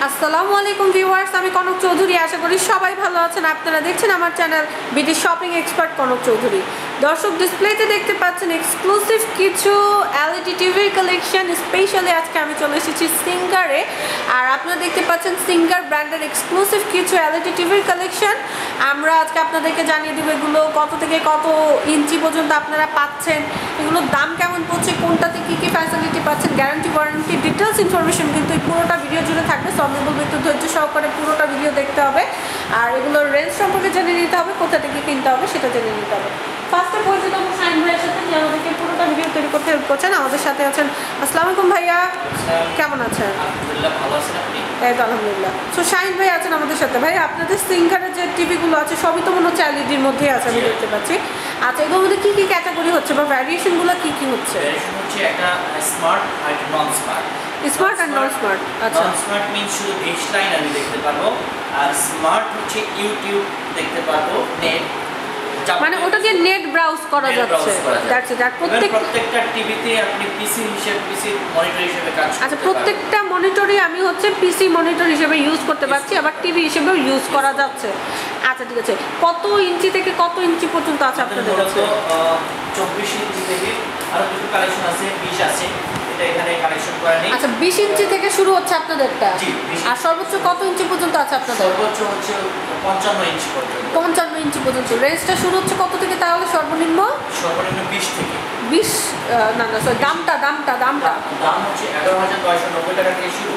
আসসালামু আলাইকুম ভিউয়ার্স, আমি কনক চৌধুরী। আশা করি সবাই ভালো আছেন। আপনারা দেখছেন আমার channel BD shopping expert Konok Chowdhury. দর্শক, ডিসপ্লেতে দেখতে পাচ্ছেন এক্সক্লুসিভ কিছু এলইডি টিভির কালেকশন। স্পেশালি আজকে আমি চলে এসেছি সিঙ্গারে, আর আপনারা দেখতে পাচ্ছেন সিঙ্গার ব্র্যান্ডের এক্সক্লুসিভ কিছু এলইডি টিভির কালেকশন। আমরা আজকে আপনাদেরকে জানিয়ে দেবো এগুলো কত থেকে কত ইঞ্চি পর্যন্ত আপনারা পাচ্ছেন, এগুলোর দাম কেমন পড়ছে, কোনটাতে কী কী ফ্যাসিলিটি পাচ্ছেন, গ্যারান্টি ওয়ারেন্টি ডিটেলস ইনফরমেশন কিন্তু এই পুরোটা ভিডিও জুড়ে থাকবে। সো আমি বলবো একটু ধৈর্য সহকারে পুরোটা ভিডিও দেখতে হবে, আর এগুলোর রেঞ্জ সম্পর্কে জেনে নিতে হবে, কোথা থেকে কিনতে হবে সেটা জেনে নিতে হবে। ফার্স্টে পরিচিত আমার শাহিন ভাইয়ের সাথে, যে আমাদেরকে পুরোটা ভিডিও তৈরি করতে হেল্প করছেন। আমাদের সাথে আছেন। আসসালামু আলাইকুম ভাইয়া, কেমন আছেন? আলহামদুলিল্লাহ, ভালো আছেন আপনি? এই তো আলহামদুলিল্লাহ। সো শাহিন ভাই আছেন আমাদের সাথে। ভাই, আপনাদের সিঙ্গারের যে টিভিগুলো আছে সবই তো মনে হচ্ছে এলইডির মধ্যেই আছে, আমি দেখতে পাচ্ছি। আচ্ছা, এগুলোর মধ্যে কী কী ক্যাটাগরি হচ্ছে বা ভ্যারিয়েশনগুলো কী কী হচ্ছে? ভ্যারিয়েশন হচ্ছে একটা স্মার্ট আর একটা নন স্মার্ট। স্মার্ট আর নন স্মার্ট। আচ্ছা, নন স্মার্ট মিন্স শুধু ডিশ লাইন আমি দেখতে পারবো, আর স্মার্ট হচ্ছে ইউটিউব দেখতে পারবো, নেট, মানে ওটা দিয়ে নেট ব্রাউজ করা যাচ্ছে। That's it. আর প্রত্যেকটা টিভিতে আপনি পিসি মনিটর হিসেবে কাজ করতে। আচ্ছা, প্রত্যেকটা মনিটরই আমি হচ্ছে পিসি মনিটর হিসেবে ইউজ করতে পারছি, আবার টিভি হিসেবেও ইউজ করা যাচ্ছে। আচ্ছা, ঠিক আছে। কত ইঞ্চি থেকে কত ইঞ্চি পর্যন্ত আছে আপনাদের কাছে? 24 ইঞ্চি থেকে আরো কিছু কালেকশন আছে, 20 আছে, এটা এখানে কালেকশন করা নেই। আচ্ছা, 20 ইঞ্চি থেকে শুরু হচ্ছে আপনাদেরটা? জি। আর সর্বোচ্চ কত ইঞ্চি পর্যন্ত আছে আপনাদের? সর্বোচ্চ হচ্ছে 55 ইঞ্চি পর্যন্ত। 55 ইঞ্চি পর্যন্ত। রেঞ্জটা শুরু হচ্ছে কত থেকে তাহলে? সর্বনিম্ন 20 থেকে 20। না না, সরি, দামটা দাম হচ্ছে 11,990 টাকা থেকে শুরু।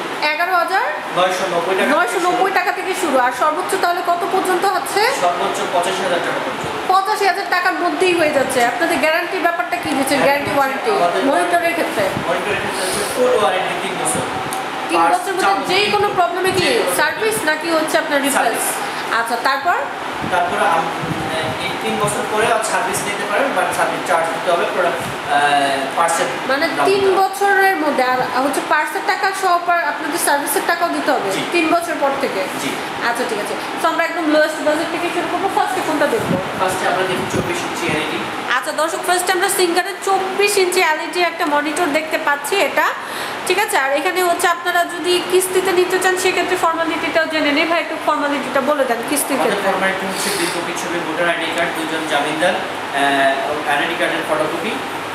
11,990 টাকা থেকে শুরু। আর সর্বোচ্চ তাহলে কত পর্যন্ত হচ্ছে? সর্বোচ্চ 85,000 টাকা পর্যন্ত। 85,000 টাকার মধ্যেই হয়ে যাচ্ছে। আপনাদের গ্যারান্টির ব্যাপারটা কি দিচ্ছেন? গ্যারান্টি ওয়ারেন্টি মনিটরের ক্ষেত্রে? মনিটরের ক্ষেত্রে হচ্ছে ফুল ওয়ারেন্টি 3 বছর। 3 বছরের মধ্যে যেই কোনো প্রবলেমে কি সার্ভিস নাকি হচ্ছে আপনার রিপ্লেস? আচ্ছা, তারপর এই 3 বছর পরে আর সার্ভিস নিতে পারেন, বাট সার্ভিস চার্জ দিতে হবে পার্সেন্ট। মানে 3 বছরের মধ্যে আর হচ্ছে পার্সের টাকা সহ আপনাদের সার্ভিসের টাকাও দিতে হবে 3 বছর পর থেকে? জি। আচ্ছা, ঠিক আছে। তো আমরা একদম লোয়েস্ট বাজেট থেকে শুরু করবো। ফার্স্টে কোনটা দেখবো? ফার্স্টে আমরা দেখি 24 ইঞ্চি এলইডি। আচ্ছা দর্শক, ফার্স্টে আমরা সিঙ্গারের 24 ইঞ্চি এলইডি একটা মনিটর দেখতে পাচ্ছি, এটা ঠিক আছে। আর এখানে হচ্ছে আপনারা যদি কিস্তিতে নিতে চান সেক্ষেত্রে ফর্মালিটিটাও জেনে নেই। ভাই, একটু ফর্মালিটিটা বলে দেন কিস্তিতে। ফর্মালিটি হচ্ছে 2 কপি ছবি, ভোটার আইডি কার্ড, 2 জন জামিনদার, আইডেন্টি কার্ডের ফটোকপি,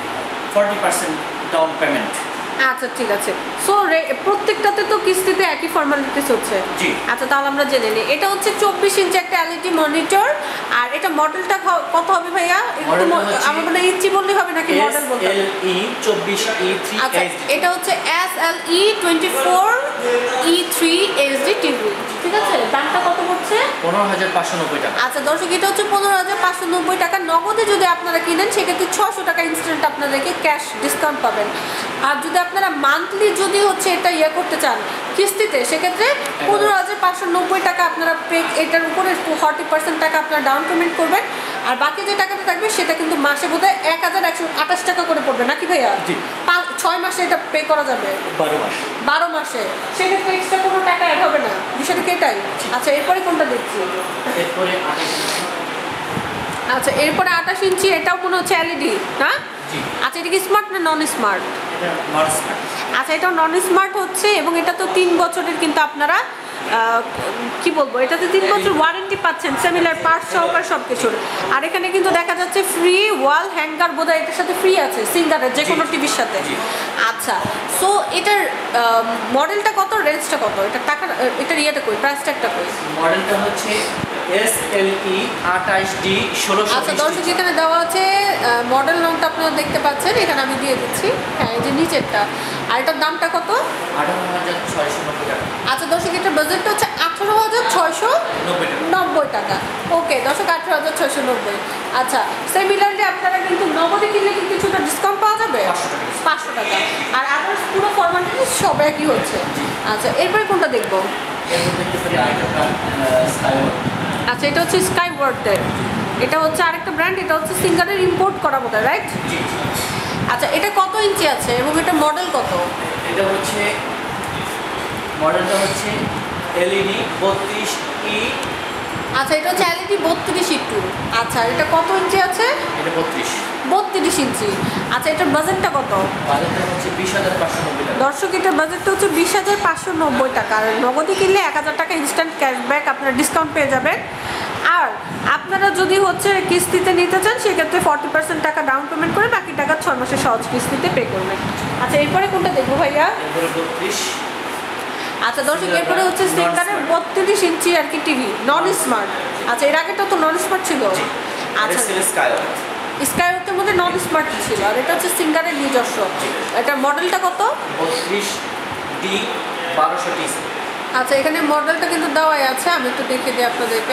40% ডাউন পেমেন্ট। আচ্ছা, ঠিক আছে। সো প্রত্যেকটাতে তো কিস্তিতে একই ফর্মালিটিস হচ্ছে? জি। আচ্ছা, তাহলে আমরা জেনে নিই। এটা হচ্ছে 24 ইঞ্চি একটা এলইডি মনিটর। আর এটা মডেলটা কত হবে ভাইয়া? আমার মানে ইঞ্চি বললেই হবে নাকি মডেল বলতে? SLE 24E3 আচ্ছা, এটা হচ্ছে SLE 24E3 HD টিভি, ঠিক আছে। দামটা কত হচ্ছে? 15,590 টাকা। আচ্ছা দর্শক, এটা হচ্ছে 15,590 টাকা। নগদে যদি আপনারা কিনেন সেক্ষেত্রে 600 টাকা ইনস্ট্যান্ট আপনাদেরকে ক্যাশ ডিসকাউন্ট পাবেন। আর যদি আপনারা মান্থলি যদি হচ্ছে এটা করতে চান কিস্তিতে, সেক্ষেত্রে 15,590 টাকা আপনারা এটার উপরে 40% টাকা আপনারা ডাউন পেমেন্ট করবেন। আর বাকি যে টাকাটা থাকবে সেটা কিন্তু মাসে বোধহয় 1,128 টাকা করে পড়বে নাকি ভাইয়া? 6 মাসে এটা পে করা যাবে? 12 মাসে। সেক্ষেত্রে এক্সট্রা কোনো টাকা অ্যাড হবে না, বিষয়টা কি এটাই? আচ্ছা, এরপরে কোনটা দেখছি? এরপরে 28 ইঞ্চি। আচ্ছা, এরপরে 28 ইঞ্চি, এটাও মনে হচ্ছে এলইডি, হ্যাঁ? আচ্ছা, এটা কি স্মার্ট না নন স্মার্ট? এটা নন স্মার্ট। আচ্ছা, এটাও নন স্মার্ট হচ্ছে, এবং এটা তো 3 বছরের কিন্তু আপনারা কি বলবো, এটাতে 3 বছর ওয়ারেন্টি পাচ্ছেন সিমিলার পার্টস সহকারে সব কিছুর। আর এখানে কিন্তু দেখা যাচ্ছে ফ্রি ওয়াল হ্যাঙ্গার বোধহয় এটার সাথে ফ্রি আছে সিঙ্গারের যে কোনো টিভির সাথে। আচ্ছা, সো এটার মডেলটা কত, রেঞ্জটা কত, এটা টাকা, এটার ইয়েটা কই, প্রাইসটা একটা কই? মডেলটা হচ্ছে SLE 28D 1620। আচ্ছা দর্শক, এখানে দেওয়া আছে মডেল নামটা আপনারা দেখতে পাচ্ছেন, এখানে আমি দিয়ে দিচ্ছি। হ্যাঁ, এই যে নিচেরটা। আর এটার দামটা কত? 18,690 টাকা। আচ্ছা দর্শক, এটার বাজেটটা হচ্ছে 18,690 টাকা। ওকে দর্শক, 18,690। আচ্ছা, সিমিলারলি আপনারা কিন্তু নগদে কিনলে কিন্তু কিছুটা ডিসকাউন্ট পাওয়া যাবে 500 টাকা। আর আদার্স পুরো ফর্মালিটি সব একই হচ্ছে। আচ্ছা, এরপরে কোনটা দেখবো? আচ্ছা, এটা হচ্ছে স্কাই ওয়ার্ল্ডের। এটা হচ্ছে আরেকটা ব্র্যান্ড, এটা হচ্ছে সিঙ্গারের ইম্পোর্ট করা বোধ হয়, রাইট? আচ্ছা, এটা কত ইঞ্চি আছে এবং এটা মডেল কত? এটা হচ্ছে মডেলটা হচ্ছে LED 32E আচ্ছা এটা হচ্ছে এলইডি 32 ইন্টু। আচ্ছা এটা কত ইঞ্চি আছে? এটা 32 ইঞ্চি। আচ্ছা এটার বাজেটটা কত? বাজেটটা হচ্ছে 20,590 টাকা। দর্শক এটার বাজেটটা হচ্ছে 20,590 টাকা। আর নগদে কিনলে 1000 টাকা ইনস্ট্যান্ট ক্যাশব্যাক আপনারা ডিসকাউন্ট পেয়ে যাবেন। আর আপনারা যদি হচ্ছে কিস্তিতে নিতে চান সেক্ষেত্রে 40% টাকা ডাউন পেমেন্ট করে বাকি টাকা 6 মাসের সহজ কিস্তিতে পে করবেন। আচ্ছা এরপরে কোনটা দেখবো ভাইয়া? এরপরে 32। আচ্ছা দর্শক এরপরে হচ্ছে সিঙ্গারের 32 ইঞ্চি আর কি টিভি নন স্মার্ট। আচ্ছা এর আগেটা তো নন স্মার্ট ছিল। আচ্ছা স্কাইওয়ার্কের মধ্যে নন স্মার্ট ছিল আর এটা হচ্ছে সিঙ্গারের নিজস্ব। এটার মডেলটা কত? 32D 1200 TC। আচ্ছা এখানে মডেলটা কিন্তু দেওয়াই আছে, আমি একটু দেখে দিই আপনাদেরকে,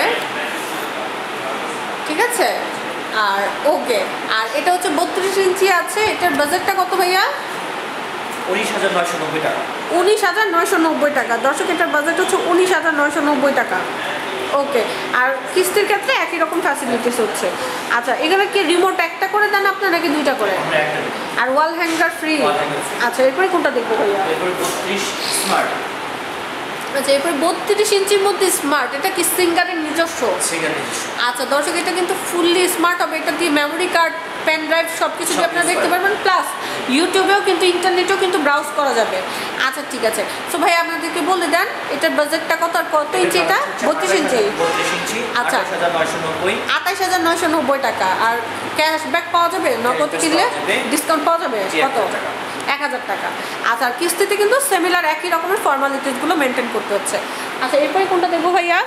ঠিক আছে। আর ওকে, আর এটা হচ্ছে 32 ইঞ্চি আছে। এটার বাজেটটা কত ভাইয়া? 19,990 টাকা। 19,990 টাকা। দর্শক এটার বাজেট হচ্ছে 19,990 টাকা। ওকে, আর কিস্তির ক্ষেত্রে একই রকম ফ্যাসিলিটিস হচ্ছে। আচ্ছা এখানে কি রিমোট একটা করে দেন আপনার নাকি দুইটা করে? আর ওয়াল হ্যাঙ্গার ফ্রি। আচ্ছা এরপরে কোনটা দেখবো ভাইয়া? এরপরে 32 স্মার্ট। আচ্ছা এরপরে 32 ইঞ্চির মধ্যে স্মার্ট, এটা কি সিঙ্গারের নিজস্ব? আচ্ছা দর্শক এটা কিন্তু ফুললি স্মার্ট হবে। এটা দিয়ে মেমোরি কার্ড, পেন ড্রাইভ সব কিছু আপনারা দেখতে পারবেন, প্লাস ইউটিউবেও কিন্তু ইন্টারনেটেও কিন্তু ব্রাউজ করা যাবে। আচ্ছা ঠিক আছে, সো ভাই আপনাদেরকে বলে দেন এটার বাজেটটা কত আর কত ইঞ্চি? এটা 32 ইঞ্চি। আচ্ছা 28,990 টাকা। আর ক্যাশব্যাক পাওয়া যাবে নগদ কিনলে? ডিসকাউন্ট পাওয়া যাবে কত? 1000 টাকা। আচ্ছা আর কিস্তিতে কিন্তু সিমিলার একই রকমের ফর্মালিটিসগুলো মেনটেন করতে হচ্ছে। আচ্ছা এরপরে কোনটা দেখবো ভাইয়া?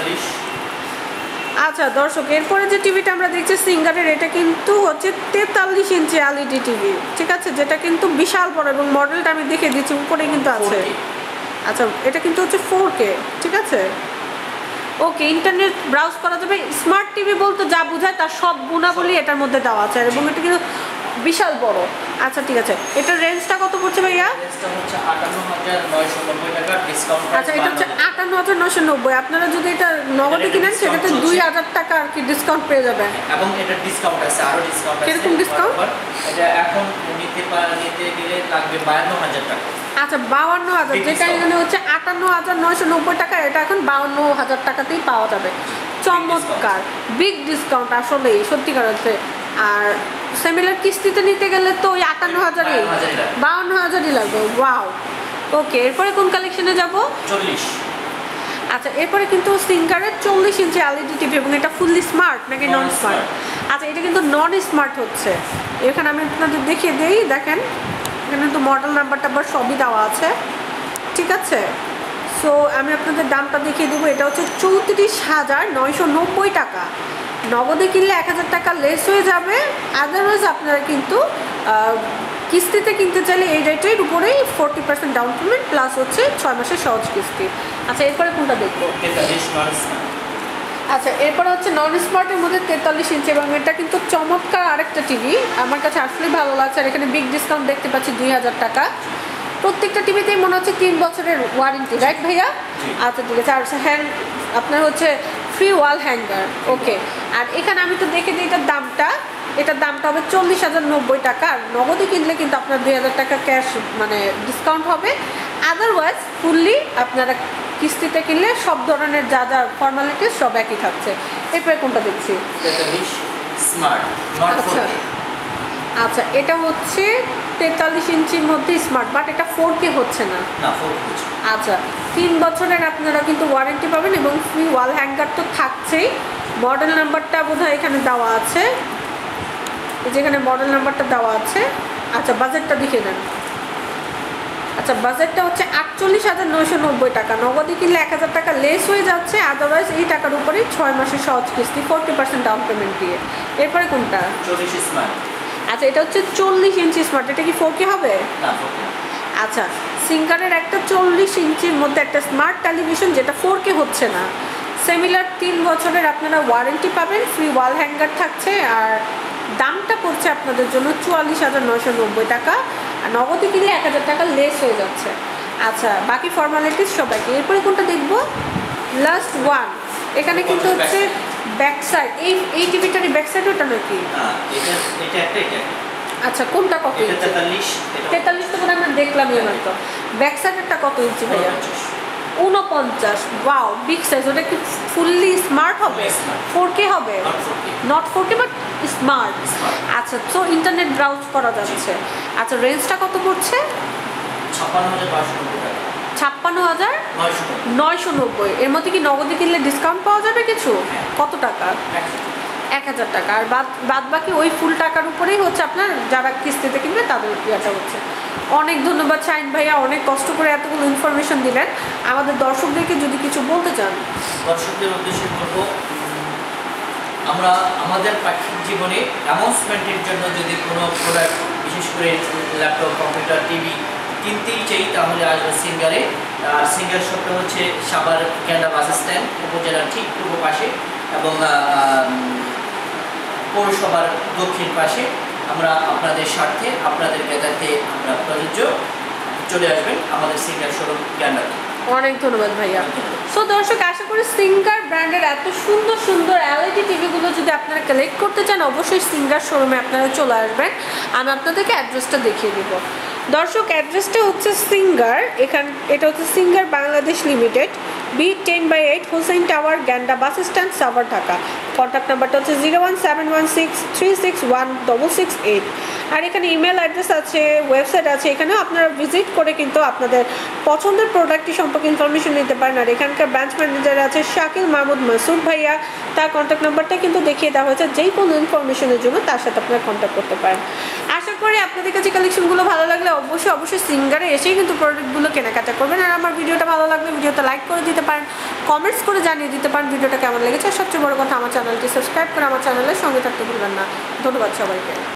আচ্ছা দর্শক এরপরে যে টিভিটা আমরা দেখছি সিঙ্গারের, এটা কিন্তু হচ্ছে 43 ইঞ্চি এলইডি টিভি, ঠিক আছে, যেটা কিন্তু বিশাল বড় এবং মডেলটা আমি দেখে দিচ্ছি উপরে কিন্তু আছে। আচ্ছা এটা কিন্তু হচ্ছে 4K, ঠিক আছে। ওকে, ইন্টারনেট ব্রাউজ করা যাবে। স্মার্ট টিভি বলতে যা বোঝায় তার সব গুণাবলী এটার মধ্যে দেওয়া আছে এবং এটা কিন্তু বিশাল বড়। আচ্ছা ঠিক আছে, এটার রেঞ্জটা কত পড়ছে ভাইয়া? রেঞ্জটা হচ্ছে 58,990 টাকা ডিসকাউন্ট। আচ্ছা এটা হচ্ছে 58,990। আপনারা যদি এটা নগদে কিনেন সেক্ষেত্রে 2000 টাকা আর কি ডিসকাউন্ট পেয়ে যাবেন। এবং এটা ডিসকাউন্ট আছে, আরো ডিসকাউন্ট আছে। কিরকম ডিসকাউন্ট? এটা এখন নিতে গেলে লাগবে 52,000 টাকা। আচ্ছা 52,000, যেটা এখানে হচ্ছে 58,990 টাকা, এটা এখন 52,000 টাকাতেই পাওয়া যাবে। চমৎকার, বিগ ডিসকাউন্ট আসলে সত্যিকার হচ্ছে। আর সিমিলার কিস্তিতে নিতে গেলে তো ওই 58,000ই 52,000ই লাগবে। ওয়াও, ওকে এরপরে কোন কালেকশনে যাব? 40। আচ্ছা এরপরে কিন্তু সিঙ্গারের 40 ইঞ্চি এলইডি টিভি এবং এটা ফুললি স্মার্ট নাকি নন স্মার্ট? আচ্ছা এটা কিন্তু নন স্মার্ট হচ্ছে। এখানে আমি আপনাদের দেখিয়ে দিই, দেখেন এখানে তো মডেল নাম্বারটা আবার সবই দেওয়া আছে, ঠিক আছে। সো আমি আপনাদের দামটা দেখিয়ে দেবো। এটা হচ্ছে 34,990 টাকা। নগদে কিনলে 1000 টাকা লেস হয়ে যাবে। আদারওয়াইজ আপনারা কিন্তু কিস্তিতে কিনতে চাইলে এই রেটের উপরেই 40% ডাউন পেমেন্ট প্লাস হচ্ছে 6 মাসের সহজ কিস্তি। আচ্ছা এরপরে কোনটা দেখবো? আচ্ছা এরপরে হচ্ছে নন স্মার্টের মধ্যে 43 ইঞ্চি এবং এটা কিন্তু চমৎকার আরেকটা টিভি, আমার কাছে আসলে ভালো লাগছে। আর এখানে বিগ ডিসকাউন্ট দেখতে পাচ্ছি 2000 টাকা। প্রত্যেকটা টিভিতেই মনে হচ্ছে 3 বছরের ওয়ারেন্টি, রাইট ভাইয়া? আচ্ছা ঠিক আছে। আর হ্যান্ড আপনার হচ্ছে ফ্রি ওয়াল হ্যাঙ্গার। ওকে, আর এখানে আমি তো দেখে দিই এটার দামটা হবে 40,090 টাকা। আর নগদে কিনলে কিন্তু আপনার 2000 টাকা ক্যাশ মানে ডিসকাউন্ট হবে। আদারওয়াইজ ফুললি আপনারা কিস্তিতে কিনলে সব ধরনের যা যা ফর্মালিটিস সব একই থাকছে। এরপরে কোনটা দেখছি? আচ্ছা এটা হচ্ছে 43 ইঞ্চির মধ্যে স্মার্ট, বাট এটা 4K হচ্ছে না। আচ্ছা 3 বছরের আপনারা কিন্তু ওয়ারেন্টি পাবেন এবং ফ্রি ওয়াল হ্যাঙ্গার তো থাকছেই। মডেল নাম্বারটা বোধহয় এখানে দেওয়া আছে, যেখানে মডেল নাম্বারটা দেওয়া আছে। আচ্ছা বাজেটটা দেখে নেন। আচ্ছা বাজেটটা হচ্ছে 48,990 টাকা। নগদে কিনলে 1000 টাকা লেস হয়ে যাচ্ছে। আদারওয়াইজ এই টাকার উপরেই 6 মাসের সহজ কিস্তি 40% ডাউন পেমেন্ট দিয়ে। এরপরে কোনটা? 40 স্মার্ট। আচ্ছা এটা হচ্ছে 40 ইঞ্চি স্মার্ট, এটা কি 4K হবে? আচ্ছা সিঙ্গারের একটা 40 ইঞ্চির মধ্যে একটা স্মার্ট টেলিভিশন যেটা 4K হচ্ছে না। সিমিলার 3 বছরের আপনারা ওয়ারেন্টি পাবেন, ফ্রি ওয়াল হ্যাঙ্গার থাকছে। আর দামটা পড়ছে আপনাদের জন্য 44,990 টাকা। আর নগদে কিনলে 1000 টাকা লেস হয়ে যাচ্ছে। আচ্ছা বাকি ফর্মালিটিস সবাইকে। এরপরে কোনটা দেখবো? Last one. এখানে কিন্তু হচ্ছে ব্যাক সাইড, এই টিভিটারই ব্যাক সাইড ওটা নাকি? আচ্ছা কোনটা কত ইঞ্চি? 43 তো আমরা দেখলামই মাত্র। ব্যাক সাইডেরটা কত ইঞ্চি ভাইয়া? 49, ওয়াও বিগ সাইজ। ওটা কি ফুললি স্মার্ট হবে? 4K হবে? Not 4K but smart. আচ্ছা, তো ইন্টারনেট ব্রাউজ করা যাচ্ছে। আচ্ছা, রেঞ্জটা কত পড়ছে? 56,990। এর মধ্যে কি নগদে কিনলে ডিসকাউন্ট পাওয়া যাবে কিছু? কত টাকা? 1000 টাকা। আর বাদ বাকি ওই ফুল টাকার উপরেই হচ্ছে আপনার যারা কিস্তিতে কিনবে তাদের ইয়েটা হচ্ছে। অনেক ধন্যবাদ শাহিন ভাইয়া, অনেক কষ্ট করে এতগুলো ইনফরমেশন দিলেন। আমাদের দর্শকদেরকে যদি কিছু বলতে চান। দর্শকদের উদ্দেশ্যে বলবো, আমরা আমাদের পাক্ষিক জীবনে অ্যানাউন্সমেন্টের জন্য যদি কোনো প্রোডাক্ট, বিশেষ করে ল্যাপটপ, কম্পিউটার, টিভি কিনতেই চাই তাহলে আসবে সিঙ্গারে। আর সিঙ্গার শপটা হচ্ছে সাভার ক্যান্ডা বাস স্ট্যান্ড উপজেলার ঠিক পূর্ব পাশে এবং পৌরসভার দক্ষিণ পাশে। আমরা আপনাদের স্বার্থে, আপনাদের জ্ঞাতার্থে আমরা প্রযোজ্য। চলে আসবেন আমাদের সিঙ্গার শোরুম ক্যান্ডাতে। অনেক ধন্যবাদ ভাইয়া। সো দর্শক, আশা করি সিঙ্গার ব্র্যান্ডের এত সুন্দর সুন্দর এলইডি টিভিগুলো যদি আপনারা কালেক্ট করতে চান অবশ্যই সিঙ্গার শোরুমে আপনারা চলে আসবেন। আমি আপনাদেরকে অ্যাড্রেসটা দেখিয়ে দিব। দর্শক, অ্যাড্রেসটা হচ্ছে সিঙ্গার, এটা হচ্ছে Singer Bangladesh limited, B10/8 Hossain tower, Ganda bus stand, Savar, Dhaka. Contact নাম্বারটা হচ্ছে 01716366168। আর এখানে ইমেল অ্যাড্রেস আছে, ওয়েবসাইট আছে, এখানেও আপনারা ভিজিট করে কিন্তু আপনাদের পছন্দের প্রোডাক্টটি সম্পর্কে ইনফরমেশন নিতে পারেন। আর এখানকার ব্রাঞ্চ ম্যানেজার আছে শাকিল মাহমুদ মাসুদ ভাইয়া, তার কন্ট্যাক্ট নাম্বারটা কিন্তু দেখিয়ে দেওয়া হয়েছে। যেই কোনো ইনফরমেশনের জন্য তার সাথে আপনারা কন্ট্যাক্ট করতে পারেন। আশা করি আপনাদের কাছে কালেকশনগুলো ভালো লাগলে অবশ্যই সিঙ্গারে এসেই কিন্তু প্রোডাক্টগুলো কেনাকাটা করবেন। আর আমার ভিডিওটা ভালো লাগলে ভিডিওটা লাইক করে দিতে পারেন, কমেন্টস করে জানিয়ে দিতে পারেন ভিডিওটা কেমন লেগেছে। আর সবচেয়ে বড় কথা, আমার চ্যানেলটি সাবস্ক্রাইব করে আমার চ্যানেলের সঙ্গে থাকতে ভুলবেন না। ধন্যবাদ সবাইকে।